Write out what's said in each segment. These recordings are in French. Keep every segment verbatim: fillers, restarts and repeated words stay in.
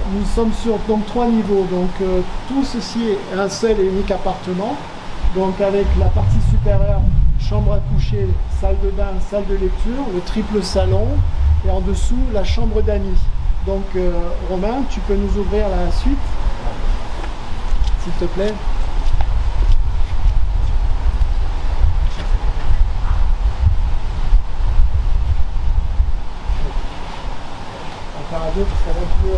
nous sommes sur donc trois niveaux. Donc euh, tout ceci est un seul et unique appartement. Donc avec la partie supérieure, chambre à coucher, salle de bain, salle de lecture, le triple salon et en dessous la chambre d'amis. Donc euh, Romain, tu peux nous ouvrir la suite, s'il te plaît. Encore à deux parce qu'elle est un peu...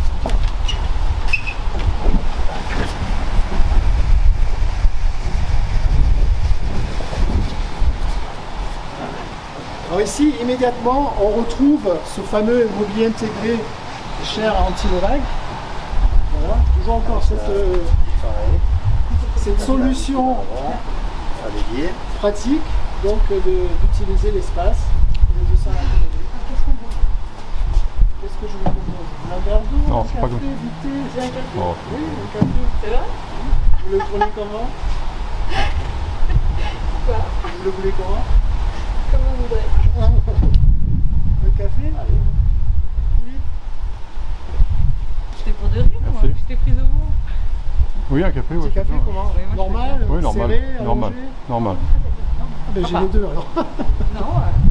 Alors ici, immédiatement, on retrouve ce fameux mobilier intégré cher à Antiloreg. Voilà, toujours encore cette, euh, cette solution pratique donc d'utiliser l'espace. Qu'est-ce que je vous propose? Un verre d'eau, Non, un c'est café, pas comme... du thé, c'est un café? Oh. Oui, un café. C'est vrai? Vous le prenez comment? Quoi? Vous le voulez comment? Comme on voudrait. Le café? Allez. Philippe? J'étais pour de rire, moi. Merci. J'étais prise au mot. Oui, un café, Petit oui. café non, comment? Oui, moi, je Normal? Oui, normal. Serré, Normal. allongé? Normal. Ah ben, j'ai Enfin. les deux alors. Non, euh,